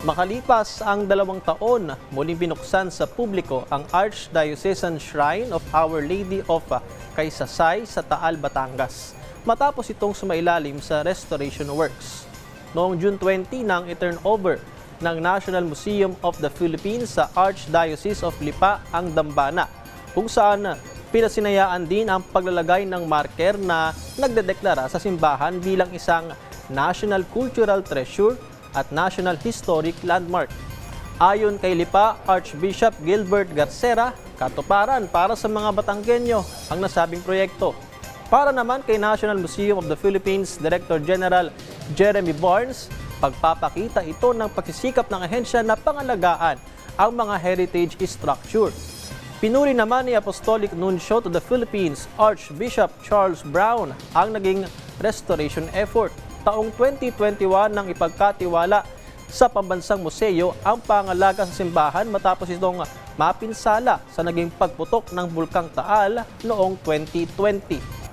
Makalipas ang 2 taon, muling binuksan sa publiko ang Archdiocesan Shrine of Our Lady of Kaysasay sa Taal, Batangas, matapos itong sumailalim sa restoration works. Noong June 20 nang i-turn over ng National Museum of the Philippines sa Archdiocese of Lipa ang dambana, kung saan pinasinayaan din ang paglalagay ng marker na nagdedeklara sa simbahan bilang isang National Cultural Treasure at National Historic Landmark. Ayon kay Lipa Archbishop Gilbert Garcera, katuparan para sa mga Batanggenyo ang nasabing proyekto. Para naman kay National Museum of the Philippines Director General Jeremy Barnes, pagpapakita ito ng pagsisikap ng ahensya na pangalagaan ang mga heritage structure. Pinuri naman ni Apostolic Nuncio to the Philippines Archbishop Charles Brown ang naging restoration effort. Taong 2021 nang ipagkatiwala sa Pambansang Museo ang pangalaga sa simbahan matapos itong mapinsala sa naging pagputok ng Bulkang Taal noong 2020.